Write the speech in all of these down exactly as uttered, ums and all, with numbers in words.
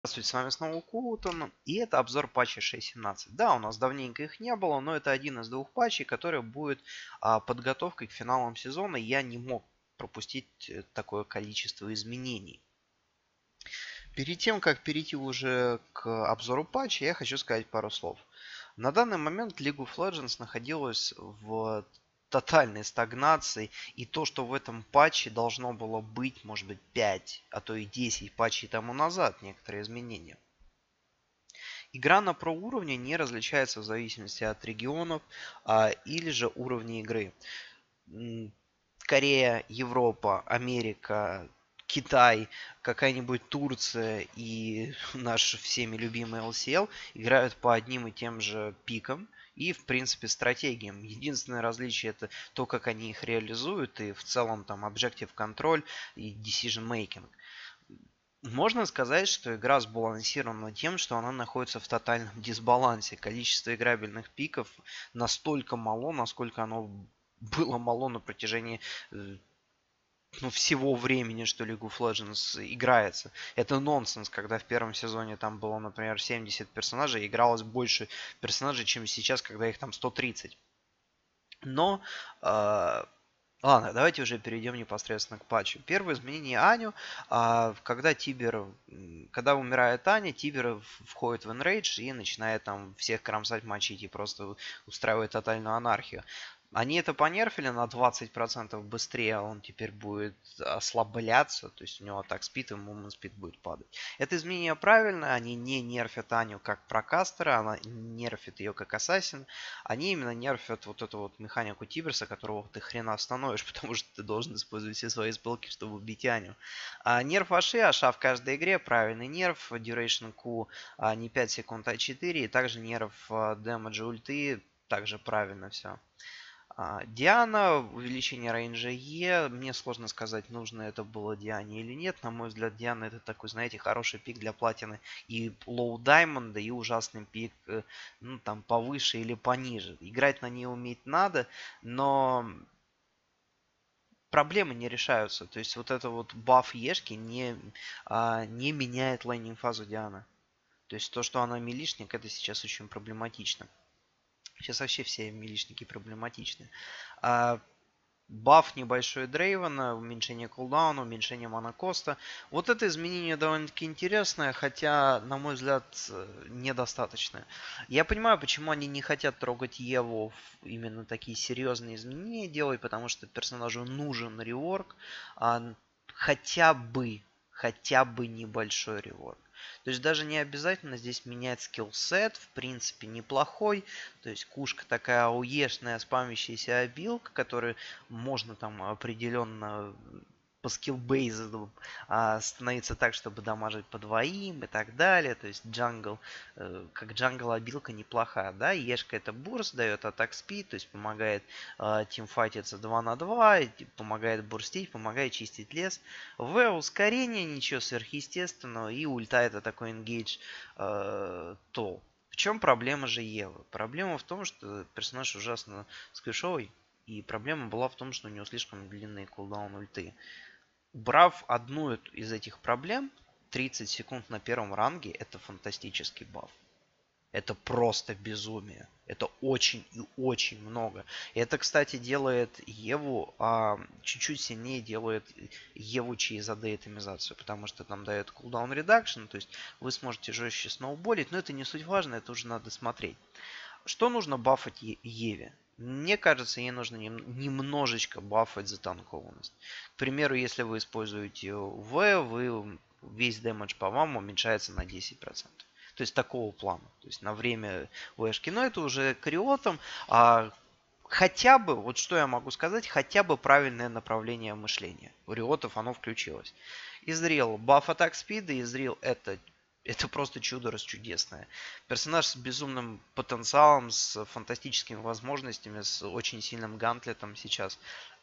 Здравствуйте, с вами снова Кутон, и это обзор патча шесть точка семнадцать. Да, у нас давненько их не было, но это один из двух патчей, который будет а, подготовкой к финалам сезона. Я не мог пропустить э, такое количество изменений. Перед тем, как перейти уже к обзору патча, я хочу сказать пару слов. На данный момент League of Legends находилась в тотальной стагнации, и то, что в этом патче должно было быть, может быть, пять, а то и десять патчей тому назад, некоторые изменения. Игра на про уровне не различается в зависимости от регионов а, или же уровня игры. Корея, Европа, Америка, Китай, какая-нибудь Турция и наш всеми любимый эл си эл играют по одним и тем же пикам и, в принципе, стратегиям. Единственное различие это то, как они их реализуют и в целом там Objective Control и Decision Making. Можно сказать, что игра сбалансирована тем, что она находится в тотальном дисбалансе. Количество играбельных пиков настолько мало, насколько оно было мало на протяжении э, ну, всего времени, что League of Legends играется. Это нонсенс, когда в первом сезоне там было, например, семьдесят персонажей, игралось больше персонажей, чем сейчас, когда их там сто тридцать. Но э, ладно, давайте уже перейдем непосредственно к патчу. Первое изменение Аню. А, когда Тибер, когда умирает Аня, Тибер входит в Enrage и начинает там всех кромсать, мочить и просто устраивает тотальную анархию. Они это понерфили на двадцать процентов быстрее, он теперь будет ослабляться, то есть у него атак спид и момент спид будет падать. Это изменение правильное, они не нерфят Аню как прокастера, она нерфит ее как ассасин, они именно нерфят вот эту вот механику Тиберса, которого ты хрена остановишь, потому что ты должен использовать все свои спелки, чтобы убить Аню. А нерф Аши, Аша в каждой игре, правильный нерф, Duration Q а, не пять секунд, а четыре, и также нерф а, Damage ульты, также правильно все. А, Диана, увеличение рейнджа Е. Мне сложно сказать, нужно это было Диане или нет. На мой взгляд, Диана это такой, знаете, хороший пик для платины и лоу даймонда, и ужасный пик, э, ну, там, повыше или пониже. Играть на ней уметь надо, но проблемы не решаются. То есть вот это вот баф Ешки не, а, не меняет лейнинг фазу Дианы. То есть то, что она милишник, это сейчас очень проблематично. Сейчас вообще все милишники проблематичны. А, Баф небольшой Дрейвена, уменьшение кулдауна, уменьшение монокоста. Вот это изменение довольно-таки интересное, хотя, на мой взгляд, э, недостаточное. Я понимаю, почему они не хотят трогать Еву, именно такие серьезные изменения делать, потому что персонажу нужен реворк, а хотя бы, хотя бы небольшой реворк. То есть даже не обязательно здесь менять скиллсет, в принципе, неплохой. То есть кушка такая ауешная, спамящаяся обилка, которая можно там определенно по скиллбейзу а, становиться так, чтобы дамажить по двоим и так далее. То есть джангл, э, как джангл обилка неплохая, да. Ешка это бурст, дает атак спид, то есть помогает э, тимфайтиться два на два, помогает бурстить, помогает чистить лес. В ускорение ничего сверхъестественного, и ульта это такой engage э, тол. В чем проблема же Евы? Проблема в том, что персонаж ужасно сквишовый, и проблема была в том, что у него слишком длинные кулдаун ульты. Убрав одну из этих проблем, тридцать секунд на первом ранге это фантастический баф. Это просто безумие. Это очень и очень много. И это, кстати, делает Еву а, чуть-чуть сильнее делает Еву через эй ди-атомизацию, потому что там дает cooldown reduction, то есть вы сможете жестче сноуболить, но это не суть важно, это уже надо смотреть. Что нужно бафать Еве? Мне кажется, ей нужно немножечко бафать затанкованность. К примеру, если вы используете В, вы весь дэмэдж по вам уменьшается на десять процентов. То есть такого плана. То есть на время Вэшки. Но это уже криотом. А хотя бы, вот что я могу сказать, хотя бы правильное направление мышления. У риотов оно включилось. Изрил баф атак спида, изрил это это просто чудо расчудесное. Персонаж с безумным потенциалом, с фантастическими возможностями, с очень сильным гантлетом сейчас.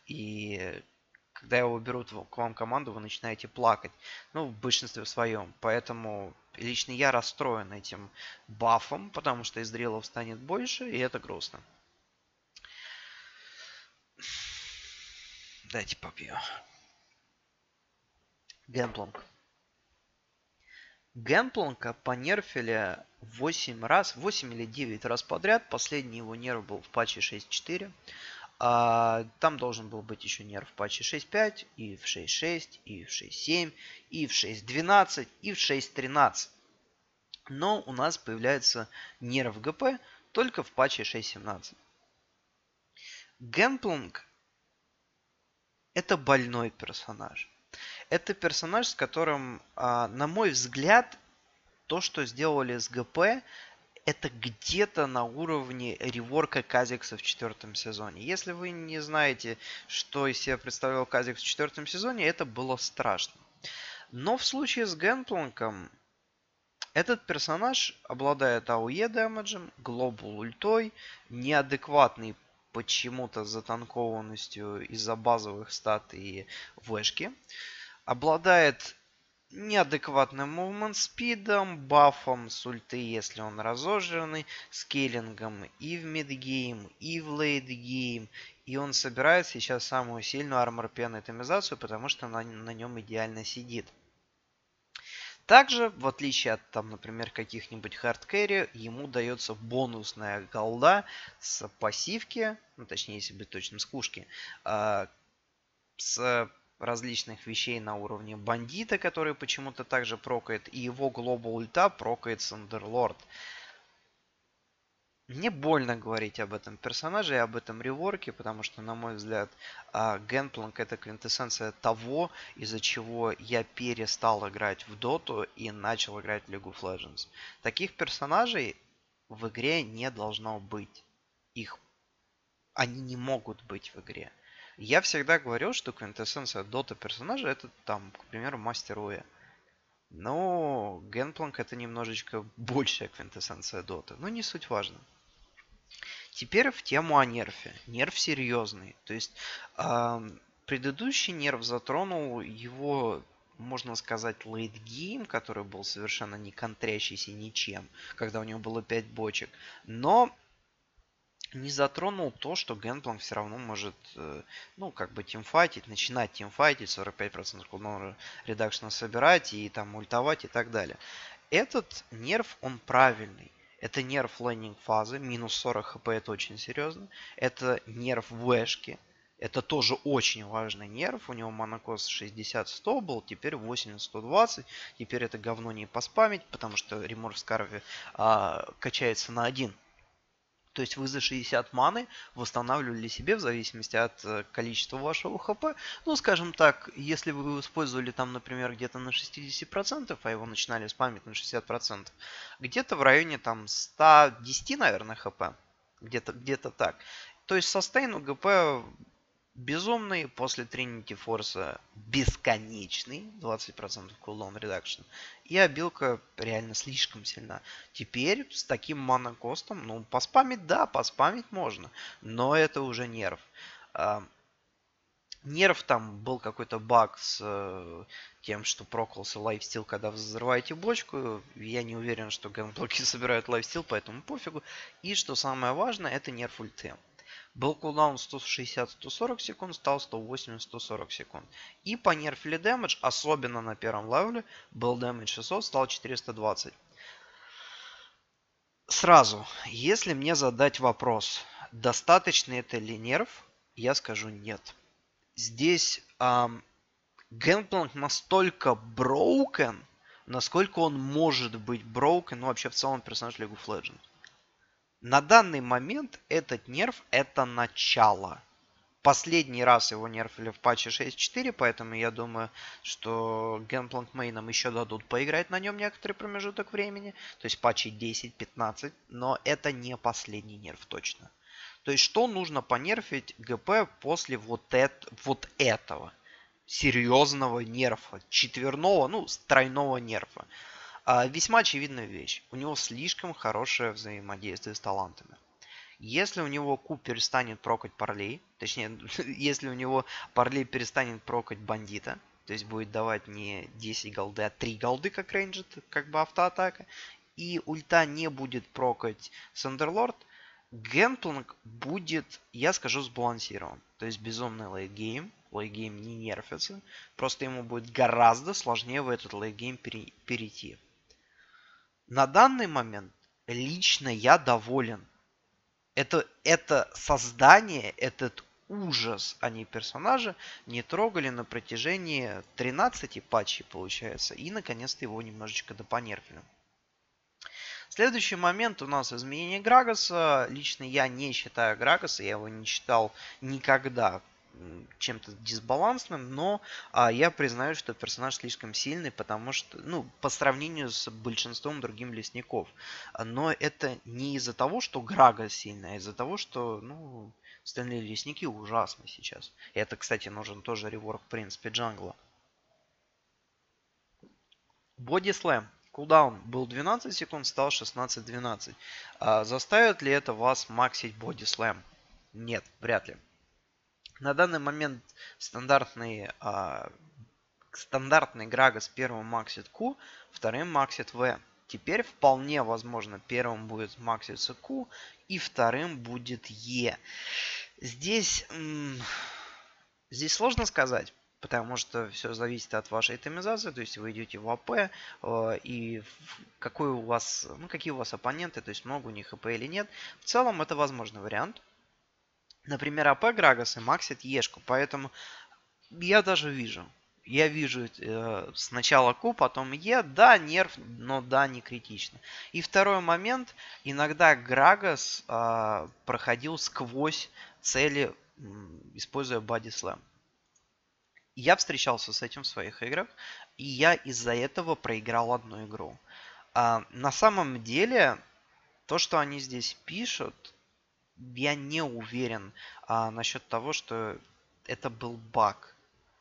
И когда его берут к вам команду, вы начинаете плакать. Ну, в большинстве своем. Поэтому лично я расстроен этим бафом, потому что из дрелов станет больше, и это грустно. Дайте попью. Гэмплинг. Гэнпланка понерфили восемь раз, восемь или девять раз подряд. Последний его нерв был в патче шесть четыре. А, там должен был быть еще нерв в патче шесть пять, и в шесть шесть, и в шесть семь, и в шесть двенадцать, и в шесть тринадцать. Но у нас появляется нерв ГП только в патче шесть семнадцать. Гэнпланк это больной персонаж. Это персонаж, с которым, а, на мой взгляд, то, что сделали с ГП, это где-то на уровне реворка Казикса в четвертом сезоне. Если вы не знаете, что из себя представлял Казикс в четвертом сезоне, это было страшно. Но в случае с Гэнпланком этот персонаж обладает АОЕ дэмэджем, глобал ультой, неадекватный почему-то затанкованностью из-за базовых стат и вэшки. Обладает неадекватным мувмент спидом, бафом с ульты, если он разожранный, скейлингом и в мидгейм, и в лейтгейм. И он собирает сейчас самую сильную армор пен атомизацию, потому что на, на нем идеально сидит. Также, в отличие от, там, например, каких-нибудь хардкэри, ему дается бонусная голда с пассивки, ну, точнее, если быть точным, с кушки, э, с различных вещей на уровне бандита, который почему-то также прокает, и его глобал ульта прокает Сандерлорд. Мне больно говорить об этом персонаже и об этом реворке, потому что, на мой взгляд, Гэнпланк это квинтэссенция того, из-за чего я перестал играть в Доту и начал играть в League of Legends. Таких персонажей в игре не должно быть. Их они не могут быть в игре. Я всегда говорил, что квинтэссенция Дота персонажа это, там, к примеру, Мастер Уэ. Но Гэнпланк это немножечко большая квинтэссенция Дота. Но не суть важно. Теперь в тему о нерфе. Нерф серьезный. То есть э, предыдущий нерф затронул его, можно сказать, лейтгейм, который был совершенно не контрящийся ничем, когда у него было пять бочек. Но не затронул то, что Гэнпланк все равно может, э, ну, как бы тимфайтить, начинать тимфайтить, сорок пять процентов кулдаун редакшена собирать и там ультовать и так далее. Этот нерф, он правильный. Это нерф лейнинг фазы, минус сорок хп, это очень серьезно. Это нерф вэшки, это тоже очень важный нерф. У него монокост шестьдесят сто был, теперь восемьдесят сто двадцать. Теперь это говно не поспамить, потому что реморф в Скарве а, качается на один. То есть вы за шестьдесят маны восстанавливали себе в зависимости от количества вашего хп. Ну, скажем так, если вы его использовали там, например, где-то на шестьдесят процентов, а его начинали спамить на шестьдесят процентов, где-то в районе там ста десяти, наверное, хп. Где-то где-то так. То есть состейн у ГП безумный, после Тринити Форса бесконечный, двадцать процентов кулдаун редакшн. И обилка реально слишком сильна. Теперь с таким монокостом, ну, поспамить, да, поспамить можно. Но это уже нерв. А, нерв там был какой-то баг с э, тем, что проколся лайфстил, когда вы взрываете бочку. Я не уверен, что гэнблоки собирают лайфстил, поэтому пофигу. И что самое важное, это нерв ульты. Был кулдаун сто шестьдесят - сто сорок секунд, стал сто восемьдесят - сто сорок секунд. И понерфили дэмэдж, особенно на первом левеле, был дэмэдж шестьсот, стал четыреста двадцать. Сразу, если мне задать вопрос, достаточный это ли нерф, я скажу нет. Здесь эм, Гэнпланк настолько broken, насколько он может быть broken, ну вообще в целом персонаж League of Legends. На данный момент этот нерф это начало. Последний раз его нерфили в патче шесть четыре, поэтому я думаю, что Гэнпланк мейнам еще дадут поиграть на нем некоторый промежуток времени. То есть патчи десять пятнадцать, но это не последний нерф точно. То есть что нужно понерфить ГП после вот, это, вот этого серьезного нерфа, четверного, ну, тройного нерфа? Весьма очевидная вещь. У него слишком хорошее взаимодействие с талантами. Если у него Q перестанет прокать парлей, точнее, если у него парлей перестанет прокать бандита, то есть будет давать не десять голды, а три голды, как рейнджет, как бы автоатака, и ульта не будет прокать Сандерлорд, Гэнпланк будет, я скажу, сбалансирован. То есть безумный лейтгейм, лейтгейм не нерфится, просто ему будет гораздо сложнее в этот лейтгейм перейти. На данный момент лично я доволен. Это, это создание, этот ужас, они персонажа не трогали на протяжении тринадцати патчей, получается. И, наконец-то, его немножечко допонерфили. Следующий момент у нас изменение Грагоса. Лично я не считаю Грагоса, я его не считал никогда чем-то дисбалансным, но а, я признаю, что персонаж слишком сильный, потому что, ну, по сравнению с большинством других лесников. Но это не из-за того, что Грагос сильный, а из-за того, что, ну, остальные лесники ужасны сейчас. И это, кстати, нужен тоже реворк, в принципе, джангла. Боди слэм. Кулдаун был двенадцать секунд, стал шестнадцать двенадцать. А заставит ли это вас максить боди слэм? Нет, вряд ли. На данный момент стандартный, а, стандартный Грагос первым максит Q, вторым максит V. Теперь вполне возможно первым будет макситься Q и вторым будет E. Здесь, здесь сложно сказать. Потому что все зависит от вашей итемизации, то есть вы идете в АП, э, и какой у вас, ну, какие у вас оппоненты, то есть много у них АП или нет. В целом это возможный вариант. Например, АП Грагосы максит Ешку, поэтому я даже вижу. Я вижу э, сначала Q, потом Е, да, нерв, но да, не критично. И второй момент, иногда Грагос э, проходил сквозь цели, э, используя Body Slam. Я встречался с этим в своих играх, и я из-за этого проиграл одну игру. А, на самом деле, то, что они здесь пишут, я не уверен а, насчет того, что это был баг.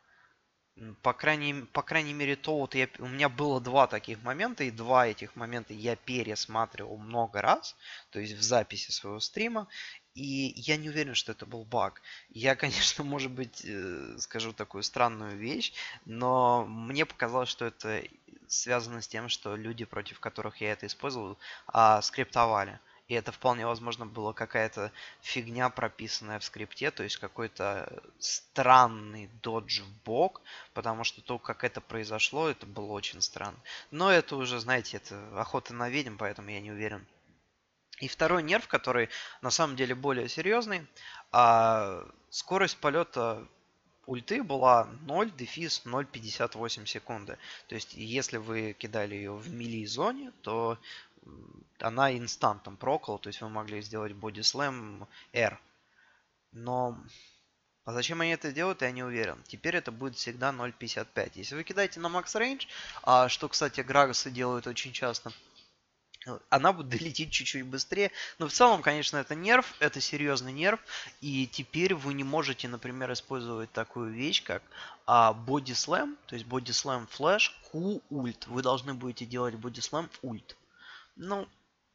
По крайней, по крайней мере, то вот я, у меня было два таких момента, и два этих момента я пересматривал много раз, то есть в записи своего стрима, и я не уверен, что это был баг. Я, конечно, может быть, скажу такую странную вещь, но мне показалось, что это связано с тем, что люди, против которых я это использовал, скриптовали. И это вполне возможно было какая-то фигня, прописанная в скрипте, то есть какой-то странный додж в бок, потому что то, как это произошло, это было очень странно. Но это уже, знаете, это охота на ведьм, поэтому я не уверен. И второй нерв, который на самом деле более серьезный, а скорость полета ульты была ноль дефис ноль целых пятьдесят восемь секунды. То есть, если вы кидали ее в мили зоне, то она инстантом прокала, то есть вы могли сделать боди слэм R. Но а зачем они это делают, я не уверен. Теперь это будет всегда ноль целых пятьдесят пять. Если вы кидаете на макс рейндж, а что, кстати, Грагосы делают очень часто, она будет долететь чуть-чуть быстрее. Но в целом, конечно, это нерв, это серьезный нерв. И теперь вы не можете, например, использовать такую вещь, как а, Body Slam, то есть Body Slam Flash, Q ульт. Вы должны будете делать Body Slam ульт. Ну,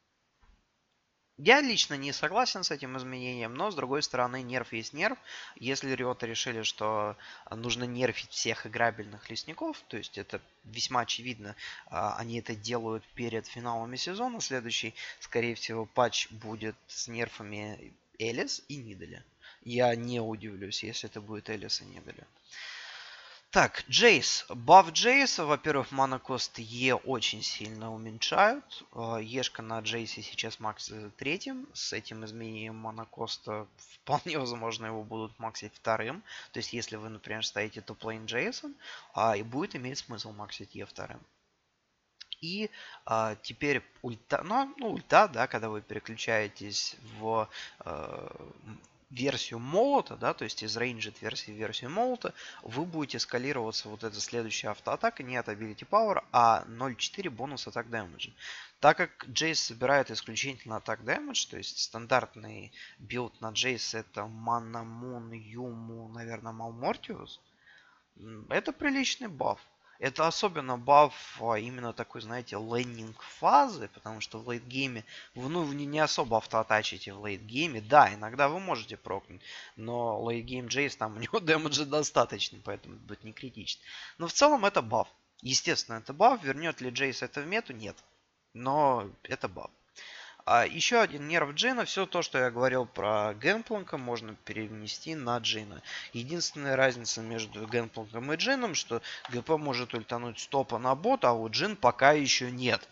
я лично не согласен с этим изменением, но с другой стороны, нерв есть нерв. Если Риота решили, что нужно нерфить всех играбельных лесников, то есть это весьма очевидно, они это делают перед финалами сезона. Следующий, скорее всего, патч будет с нерфами Элис и Нидаля. Я не удивлюсь, если это будет Элис и Нидаля. Так, Джейс. Баф Джейса, во-первых, монокост Е очень сильно уменьшают. Ешка на Джейсе сейчас макс третьим. С этим изменением монокоста вполне возможно его будут максить вторым. То есть, если вы, например, ставите топ-лейн Джейсом, и будет иметь смысл максить Е вторым. И а, теперь ульта, ну, ну, ульта, да, когда вы переключаетесь в а, версию молота, да, то есть из ranged версии в версию молота, вы будете скалироваться вот эта следующая автоатака не от ability power, а ноль целых четыре бонус атак damage. Так как Джейс собирает исключительно атак damage, то есть стандартный билд на Джейс это Mana Moon, Юму, наверное, Малмортиус, это приличный баф. Это особенно баф именно такой, знаете, лейнинг фазы, потому что в лейтгейме вы ну, не особо автоатачите в лейтгейме. Да, иногда вы можете прокнуть, но лейтгейм Джейс, там у него дэмэджа достаточно, поэтому будет не критично. Но в целом это баф. Естественно, это баф. Вернет ли Джейс это в мету? Нет. Но это баф. А еще один нерв Джина. Все то, что я говорил про Гэнпланка, можно перенести на Джина. Единственная разница между Гэнпланком и Джином, что ГП может ультануть стопа на бот, а у Джин пока еще нет.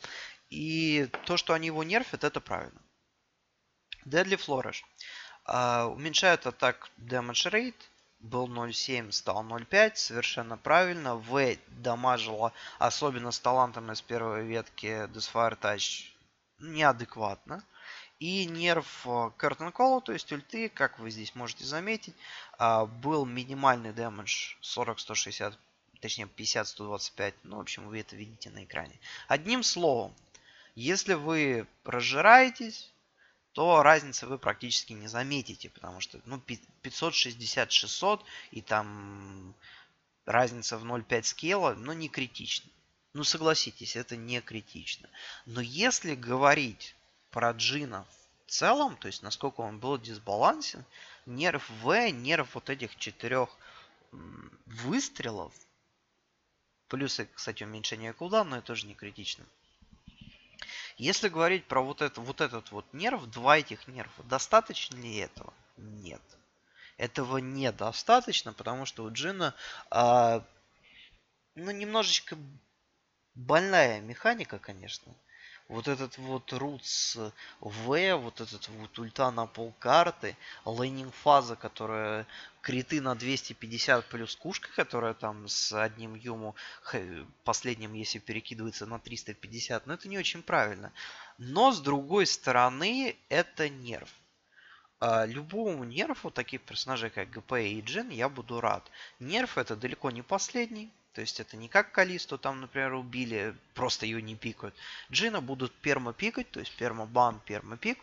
И то, что они его нерфят, это правильно. Deadly Flourish. Uh, уменьшает атак damage rate. Был ноль целых семь десятых, стал ноль целых пять десятых. Совершенно правильно. В дамажила, особенно с талантом из первой ветки Deathfire Touch, неадекватно. И нерв Curtain Call, то есть ульты, как вы здесь можете заметить, был минимальный дэмэдж сорок сто шестьдесят, точнее пятьдесят сто двадцать пять. Ну, в общем, вы это видите на экране. Одним словом, если вы разжираетесь, то разницы вы практически не заметите, потому что ну, пятьсот шестьдесят шестьсот и там разница в ноль целых пять скилла, ну, не критично. Ну, согласитесь, это не критично. Но если говорить про Джина в целом, то есть насколько он был дисбалансен, нерв В, нерв вот этих четырех выстрелов, плюс, кстати, уменьшение кулдауна, но это тоже не критично. Если говорить про вот, это, вот этот вот нерв, два этих нерва, достаточно ли этого? Нет. Этого недостаточно, потому что у Джина а, ну, немножечко больная механика, конечно. Вот этот вот рутс В, вот этот вот ульта на полкарты, лейнинг фаза, которая криты на двести пятьдесят плюс кушка, которая там с одним юму, последним, если перекидывается на триста пятьдесят, но это не очень правильно. Но с другой стороны, это нерв. Любому нерфу таких персонажей, как ГП и Джин, я буду рад. Нерф это далеко не последний. То есть это не как Калисту, там, например, убили, просто ее не пикают. Джина будут перма-пикать, то есть перма-бан, перма-пик.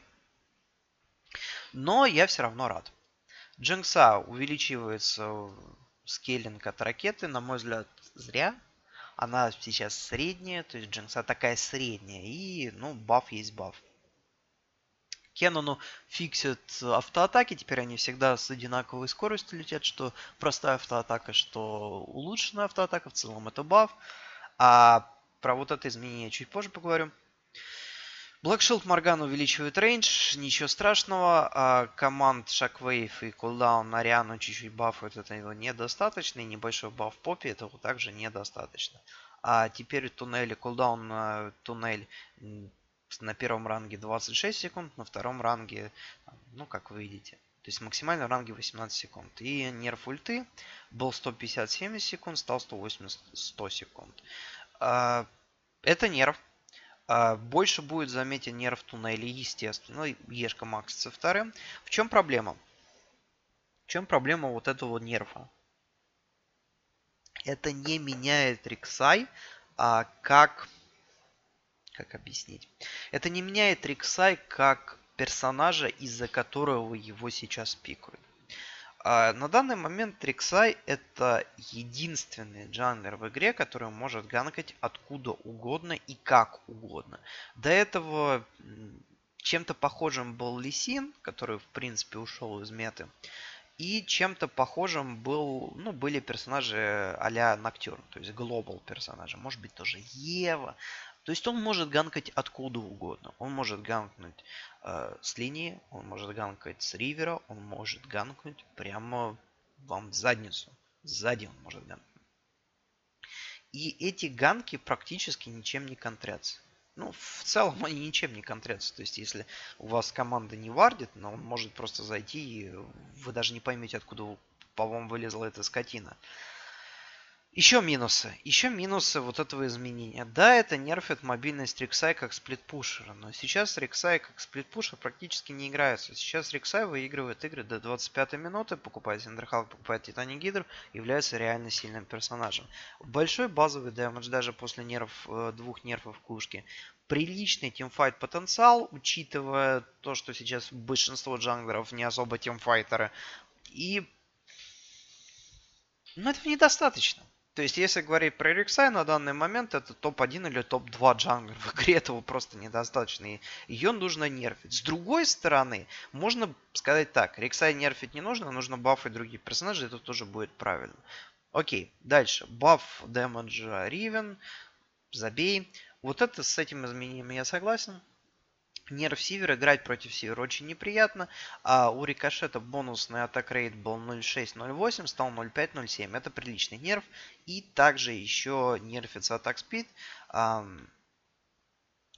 Но я все равно рад. Джинкса увеличивается скейлинг от ракеты, на мой взгляд, зря. Она сейчас средняя, то есть Джинкса такая средняя. И, ну, баф есть баф. Кенону фиксят автоатаки, теперь они всегда с одинаковой скоростью летят, что простая автоатака, что улучшенная автоатака, в целом это баф. А про вот это изменение чуть позже поговорю. Black Shield Morgan увеличивает рейндж, ничего страшного. А команд Shockwave и Cooldown на Риану чуть-чуть бафуют, это его недостаточно. И небольшой баф Поппи этого также недостаточно. А теперь туннели, Cooldown на туннель на первом ранге двадцать шесть секунд, на втором ранге, ну, как вы видите. То есть максимально в ранге восемнадцать секунд. И нерв ульты был сто пятьдесят семьдесят секунд, стал сто восемьдесят сто секунд. Это нерв. Больше будет заметен нерв туннеля, естественно. Ешка Макс со вторым. В чем проблема? В чем проблема вот этого нерфа? Это не меняет Риксай, а как... Как объяснить? Это не меняет Риксай как персонажа, из-за которого его сейчас пикают. А на данный момент Риксай это единственный джанглер в игре, который может ганкать откуда угодно и как угодно. До этого чем-то похожим был Лисин, который в принципе ушел из меты. И чем-то похожим был, ну, были персонажи а-ля Ноктюрн, то есть глобал персонажи. Может быть тоже Ева. То есть он может ганкать откуда угодно. Он может ганкнуть э, с линии, он может ганкать с ривера, он может ганкнуть прямо вам в задницу. Сзади он может ганкнуть. И эти ганки практически ничем не контрятся. Ну, в целом они ничем не контрятся. То есть, если у вас команда не вардит, но он может просто зайти, и вы даже не поймете, откуда по вам вылезла эта скотина. Еще минусы. Еще минусы вот этого изменения. Да, это нерфит мобильность Риксай как сплитпушера, но сейчас Риксай как сплитпушер практически не играется. Сейчас Риксай выигрывает игры до двадцать пятой минуты, покупает Синдерхалк, покупает Титани Гидр, является реально сильным персонажем. Большой базовый дэмэдж даже после нерв, двух нерфов кушки. Приличный тимфайт потенциал, учитывая то, что сейчас большинство джанглеров не особо тимфайтеры. И... Но этого недостаточно. То есть, если говорить про Риксай, на данный момент это топ один или топ два джанглер. В игре этого просто недостаточно. И ее нужно нерфить. С другой стороны, можно сказать так. Риксай нерфить не нужно, нужно бафать других персонажей. Это тоже будет правильно. Окей, дальше. Баф дэмэджа Ривен. Забей. Вот это с этим изменением я согласен. Нерв Сивер, играть против Сивера очень неприятно. А у Рикошета бонусный атак рейд был ноль шесть ноль восемь, стал ноль пять ноль семь. Это приличный нерв. И также еще нерфится атак спид.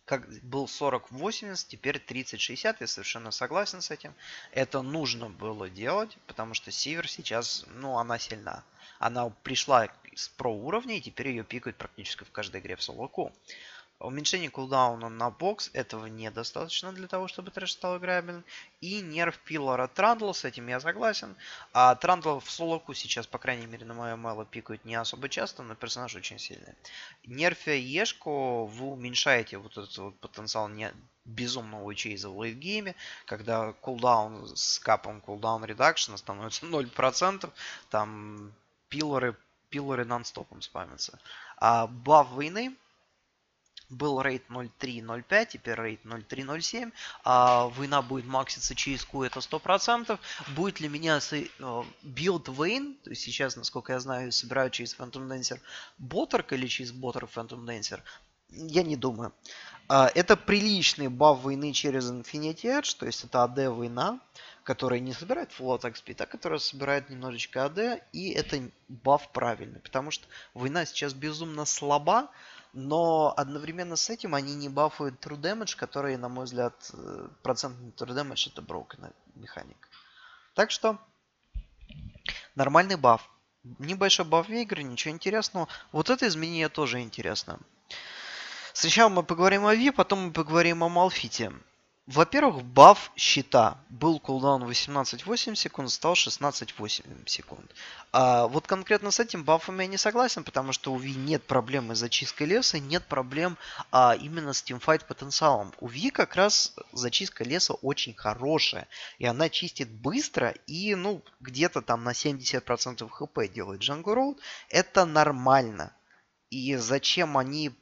как был сорок восемьдесят, теперь тридцать шестьдесят, я совершенно согласен с этим. Это нужно было делать, потому что Сивер сейчас, ну, она сильна. Она пришла с про уровня, и теперь ее пикают практически в каждой игре в соло-ку. Уменьшение кулдауна на бокс этого недостаточно для того, чтобы трэш стал играбельным. И нерв пиллара Трандл, с этим я согласен. А Трандл в солоку сейчас, по крайней мере, на моем мало пикают не особо часто, но персонаж очень сильный. Нерфя Ешку, вы уменьшаете вот этот вот потенциал не безумного чейза в лейтгейме, когда кулдаун с капом кулдаун редакшена становится ноль процентов, там пиллары, пиллары нон-стопом спамятся. А баф войны был рейд ноль три ноль пять, теперь рейд ноль три ноль семь. А война будет макситься через Q, это сто процентов. Будет ли меня билд Вейн, то есть сейчас, насколько я знаю, собирают через Phantom Dancer Боттерк или через Боттер Phantom Dancer, я не думаю. А, это приличный баф войны через Infinity Edge, то есть это эй ди война, которая не собирает full attack speed, а которая собирает немножечко эй ди, и это баф правильный, потому что война сейчас безумно слаба, но одновременно с этим они не бафают true damage, который, на мой взгляд, процентный true damage это broken механик. Так что нормальный баф. Небольшой баф в игре, ничего интересного. Вот это изменение тоже интересно. Сначала мы поговорим о Ви, потом мы поговорим о Малфите. Во-первых, баф щита. Был кулдаун восемнадцать восемь секунд, стал шестнадцать восемь секунд. А вот конкретно с этим бафом я не согласен, потому что у Ви нет проблемы с зачисткой леса, нет проблем а, именно с тимфайт потенциалом. У Ви как раз зачистка леса очень хорошая, и она чистит быстро и, ну, где-то там на семьдесят процентов хп делает Джангл Роуд. Это нормально. И зачем они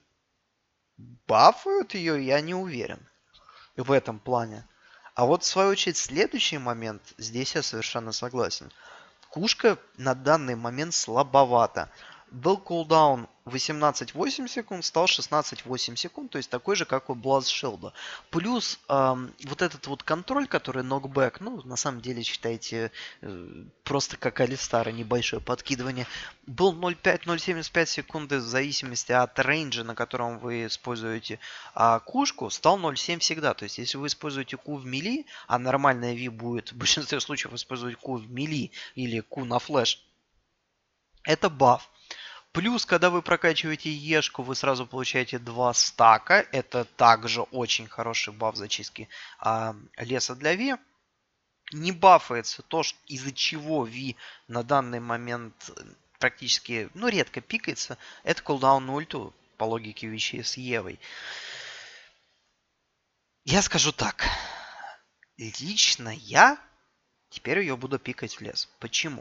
бафают ее, я не уверен в этом плане. А вот, в свою очередь, следующий момент, здесь я совершенно согласен. Кушка на данный момент слабовата. Был кулдаун восемнадцать восемь секунд, стал шестнадцать восемь секунд, то есть такой же, как у Блазшилда. Плюс эм, вот этот вот контроль, который нокбэк, ну, на самом деле, считайте, э, просто как Алистара, небольшое подкидывание, был ноль пять - ноль семьдесят пять секунды в зависимости от рейнджа, на котором вы используете а, кушку, стал ноль семь всегда. То есть, если вы используете Q в мили, а нормальная Ви будет в большинстве случаев использовать Q в мили или Q на флеш, это баф. Плюс, когда вы прокачиваете Ешку, вы сразу получаете два стака. Это также очень хороший баф зачистки а, леса для Ви. Не бафается то, из-за чего Ви на данный момент практически, ну, редко пикается. Это кулдаун на ульту, по логике вещей, с Евой. Я скажу так. Лично я теперь ее буду пикать в лес. Почему?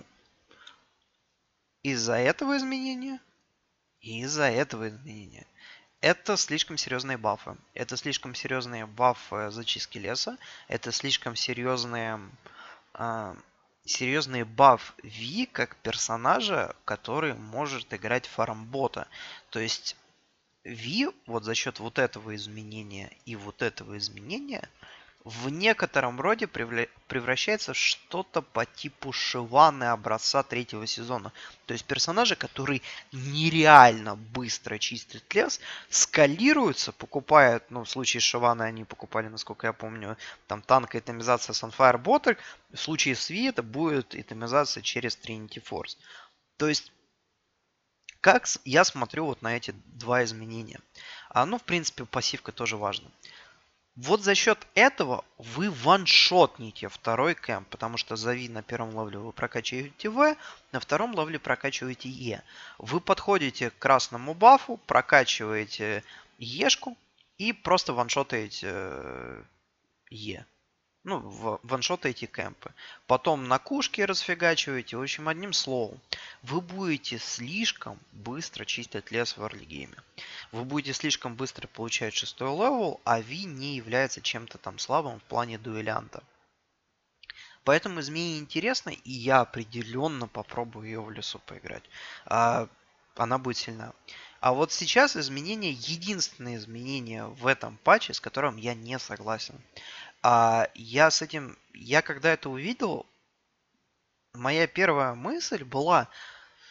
Из-за этого изменения и из-за этого изменения. Это слишком серьезные бафы. Это слишком серьезные бафы зачистки леса. Это слишком серьезные, э, серьезный баф Ви как персонажа, который может играть фармбота. То есть Ви вот за счет вот этого изменения и вот этого изменения в некотором роде превращается в что-то по типу Шиваны образца третьего сезона. То есть персонажи, которые нереально быстро чистят лес, скалируются, покупают, ну в случае Шиваны они покупали, насколько я помню, там танк и итемизация Sunfire Botter. В случае с Ви это будет итемизация через Trinity Force. То есть как я смотрю вот на эти два изменения. А, ну в принципе пассивка тоже важна. Вот за счет этого вы ваншотните второй кэмп, потому что за Ви на первом левеле вы прокачиваете В, на втором левеле прокачиваете Е. Вы подходите к красному бафу, прокачиваете Ешку и просто ваншотаете Е. Ну, ваншотаете кэмпы. Потом на кушке расфигачиваете. В общем, одним словом, вы будете слишком быстро чистить лес в эрлигейме. Вы будете слишком быстро получать шестой левел, а Ви не является чем-то там слабым в плане дуэлянта. Поэтому изменение интересно, и я определенно попробую ее в лесу поиграть. А, она будет сильна. А вот сейчас изменение, единственное изменение в этом патче, с которым я не согласен. А я с этим, я когда это увидел, моя первая мысль была,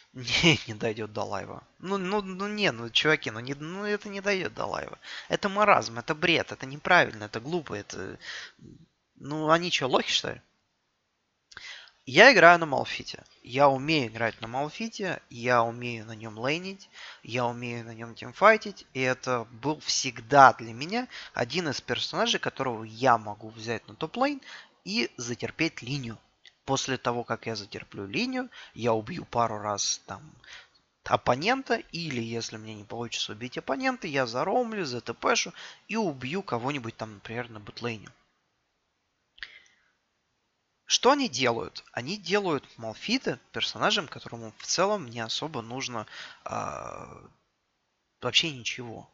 Не, не дойдет до лайва. Ну, ну, ну не, ну, чуваки, ну, не, ну это не дойдет до лайва. Это маразм, это бред, это неправильно, это глупо, это... Ну, они что, лохи, что ли? Я играю на Малфите. Я умею играть на Малфите, я умею на нем лейнить, я умею на нем тимфайтить, и это был всегда для меня один из персонажей, которого я могу взять на топ-лейн и затерпеть линию. После того, как я затерплю линию, я убью пару раз там оппонента, или если мне не получится убить оппонента, я заромлю, затпшу и убью кого-нибудь там, например, на ботлейне. Что они делают? Они делают Малфита персонажем, которому в целом не особо нужно а, вообще ничего.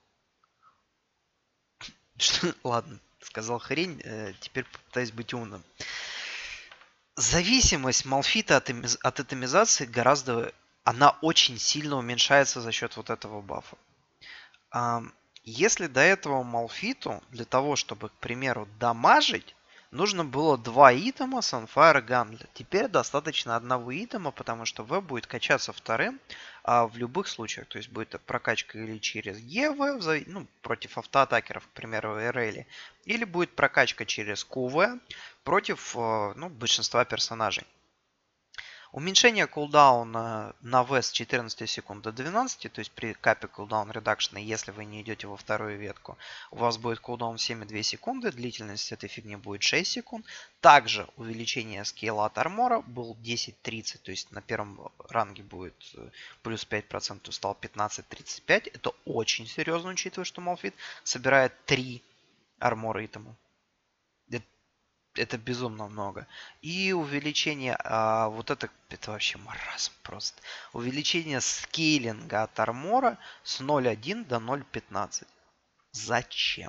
Ладно, сказал хрень, э, теперь попытаюсь быть умным. Зависимость Малфита от, от атомизации гораздо... Она очень сильно уменьшается за счет вот этого бафа. А, если до этого Малфиту, для того, чтобы, к примеру, дамажить, нужно было два итема Sunfire Gauntlet. Теперь достаточно одного итема, потому что В будет качаться вторым а, в любых случаях. То есть будет прокачка или через ЕВ, ну, против автоатакеров, к примеру, РЛ, или будет прокачка через КВ против ну, большинства персонажей. Уменьшение кулдауна на В с четырнадцати секунд до двенадцати, то есть при капе кулдаун редакшена, если вы не идете во вторую ветку, у вас будет кулдаун семь целых две десятых секунды, длительность этой фигни будет шесть секунд. Также увеличение скейла от армора был десять тридцать, то есть на первом ранге будет плюс пять процентов, стал пятнадцать тридцать пять. Это очень серьезно, учитывая, что Малфит собирает три армора итема. Это безумно много. И увеличение, а, вот это, это вообще маразм просто. Увеличение скейлинга от армора с ноль целых одна до ноль целых пятнадцать. Зачем?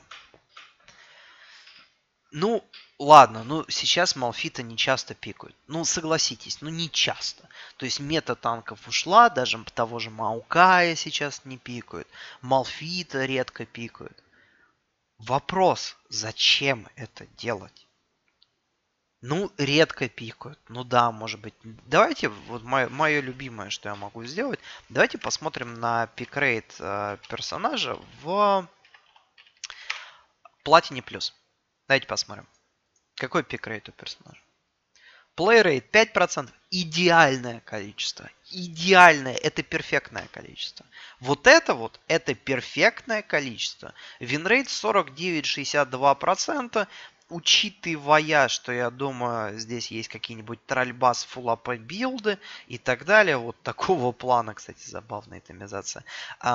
Ну, ладно, ну сейчас Малфита не часто пикают. Ну, согласитесь, ну не часто. То есть мета танков ушла, даже того же Маукая сейчас не пикают. Малфита редко пикают. Вопрос, зачем это делать? Ну, редко пикают. Ну да, может быть. Давайте, вот мое, мое любимое, что я могу сделать. Давайте посмотрим на пикрейт э, персонажа в Платине Плюс. Давайте посмотрим. Какой пикрейт у персонажа? Плейрейт пять процентов. Идеальное количество. Идеальное. Это перфектное количество. Вот это вот, это перфектное количество. Винрейт сорок девять целых шестьдесят два сотых процента. Учитывая, что я думаю, здесь есть какие-нибудь тральбас, фуллапа билды и так далее. Вот такого плана, кстати, забавная томизация.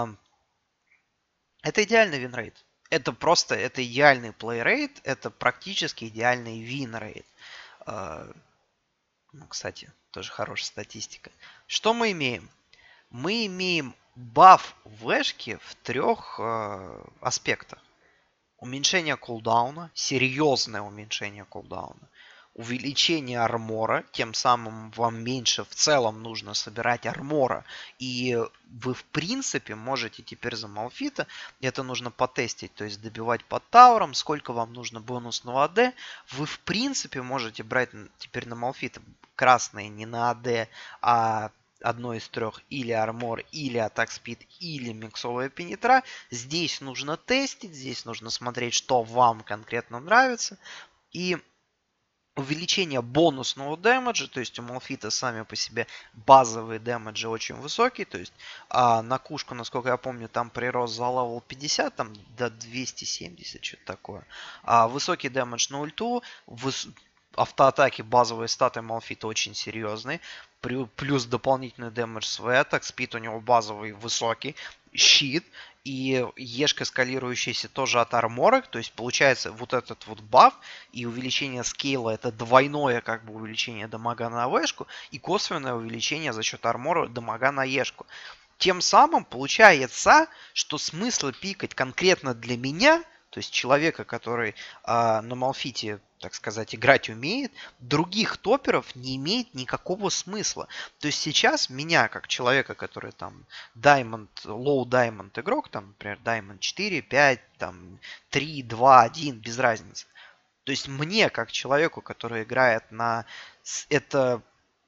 Это идеальный винрейт. Это просто, это идеальный плейрейт, это практически идеальный винрейт. Ну, кстати, тоже хорошая статистика. Что мы имеем? Мы имеем баф вэшки в трех э, аспектах. Уменьшение кулдауна, серьезное уменьшение кулдауна. Увеличение армора, тем самым вам меньше в целом нужно собирать армора. И вы в принципе можете теперь за Малфита, это нужно потестить, то есть добивать под тауром, сколько вам нужно бонусного АД. Вы в принципе можете брать теперь на Малфита красные не на АД, а одно из трех, или армор, или атак спид, или миксовая пенетра. Здесь нужно тестить, здесь нужно смотреть, что вам конкретно нравится. И увеличение бонусного дэмэджа, то есть у Малфита сами по себе базовые дэмэджи очень высокие, то есть а, на кушку, насколько я помню, там прирост за левел пятьдесят, там до двести семьдесят, что-то такое. А, высокий дэмэдж на ульту, выс... автоатаки, базовые статы Малфита очень серьезные, плюс дополнительный дэмэдж с вэ, так спид у него базовый высокий, щит, и ешка скалирующаяся тоже от армора, то есть получается вот этот вот баф и увеличение скейла, это двойное как бы увеличение дамага на вэшку и косвенное увеличение за счет армора дамага на ешку. Тем самым получается, что смысла пикать конкретно для меня, то есть человека, который э, на Малфите, так сказать, играть умеет, других топеров не имеет никакого смысла. То есть сейчас меня, как человека, который там Diamond, Low Diamond игрок, там, например, Diamond четыре, пять, там, три, два, один, без разницы. То есть мне, как человеку, который играет на... Это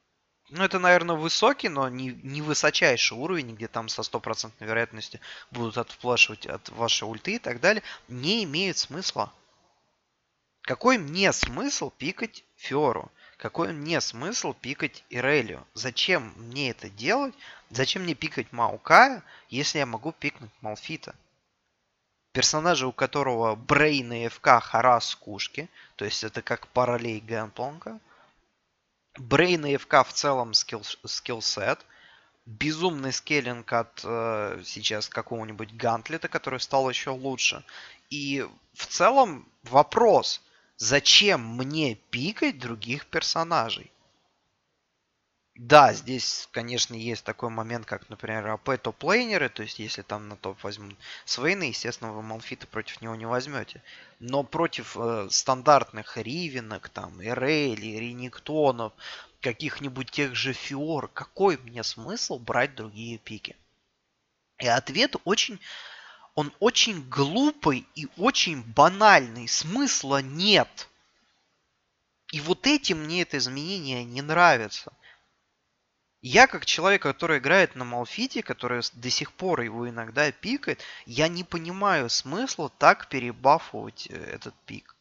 Ну, это, наверное, высокий, но не, не высочайший уровень, где там со стопроцентной вероятностью будут отфлешивать от вашей ульты и так далее, не имеет смысла. Какой мне смысл пикать Фиору? Какой мне смысл пикать Ирелию? Зачем мне это делать? Зачем мне пикать Маукая, если я могу пикнуть Малфита? Персонажа, у которого Брейн и ФК Харас Кушки, то есть это как параллель Гэнпланка. Брейн и ФК в целом скилл, скиллсет. Безумный скейлинг от э, сейчас какого-нибудь Гантлета, который стал еще лучше. И в целом вопрос, зачем мне пикать других персонажей? Да, здесь, конечно, есть такой момент, как, например, АП топ-лейнеры, то есть если там на топ возьмут Свейна, естественно, вы Малфита против него не возьмете. Но против э, стандартных Ривенок, там, Эрейли, Рениктонов, каких-нибудь тех же Фиор, какой мне смысл брать другие пики? И ответ очень, он очень глупый и очень банальный. Смысла нет. И вот этим мне это изменение не нравится. Я, как человек, который играет на Малфите, который до сих пор его иногда пикает, я не понимаю смысла так перебафовать э, этот пик.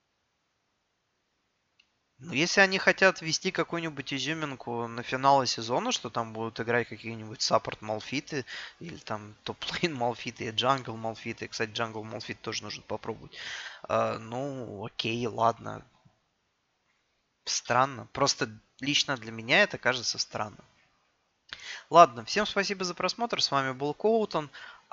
Ну, если они хотят ввести какую-нибудь изюминку на финалы сезона, что там будут играть какие-нибудь саппорт Малфиты, или там топ-лейн Малфиты, и джангл Малфиты. Кстати, джангл Малфит тоже нужно попробовать. А, ну, окей, ладно. Странно. Просто лично для меня это кажется странным. Ладно, всем спасибо за просмотр. С вами был Коутон.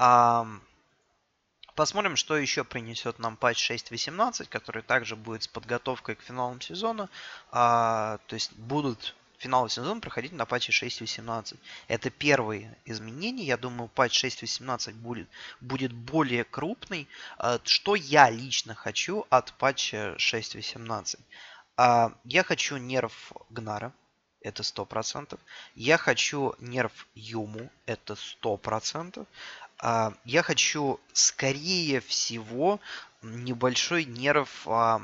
Посмотрим, что еще принесет нам патч шесть точка восемнадцать, который также будет с подготовкой к финалам сезона. А, то есть будут финалы сезона проходить на патче шесть точка восемнадцать. Это первые изменения. Я думаю, патч шесть точка восемнадцать будет, будет более крупный. А, что я лично хочу от патча шесть точка восемнадцать? А, я хочу нерв Гнара. Это сто процентов. Я хочу нерв Юму. Это сто процентов. А, я хочу, скорее всего, небольшой нерв а,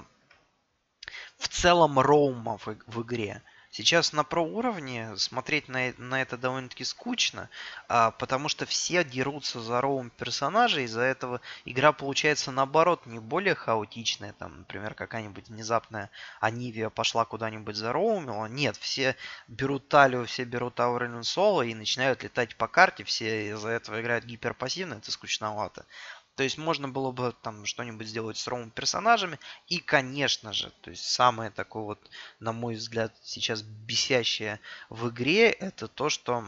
в целом роума в, в игре. Сейчас на про уровне смотреть на, на это довольно-таки скучно, а, потому что все дерутся за роум персонажей, из-за этого игра получается наоборот не более хаотичная, там, например, какая-нибудь внезапная Анивия пошла куда-нибудь за роумила. Нет, все берут Талию, все берут Аурелин Соло и начинают летать по карте, все из-за этого играют гиперпассивно, это скучновато. То есть можно было бы там что-нибудь сделать с роум персонажами. И, конечно же, то есть самое такое вот, на мой взгляд, сейчас бесящее в игре, это то, что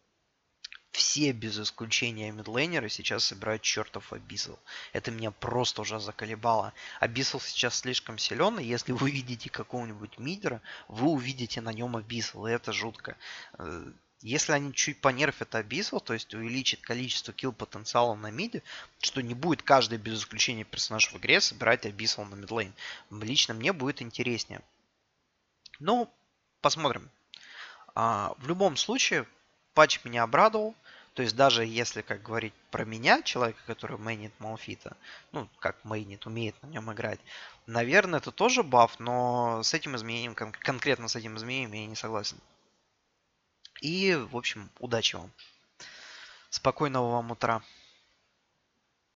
все без исключения мидлейнеры сейчас собирают чертов Абиссал. Это меня просто уже заколебало. Абиссал сейчас слишком силен, и если вы видите какого-нибудь мидера, вы увидите на нем Абиссал, и это жутко. Э, Если они чуть понерфят Абиссал, то есть увеличат количество килл потенциала на миде, что не будет каждый без исключения персонаж в игре собирать Абиссал на мидлейн. Лично мне будет интереснее. Ну, посмотрим. А, в любом случае, патч меня обрадовал. То есть даже если, как говорить про меня, человека, который мейнит Малфита, ну, как мейнит, умеет на нем играть, наверное, это тоже баф, но с этим изменением, кон- конкретно с этим изменением я не согласен. И, в общем, удачи вам. Спокойного вам утра.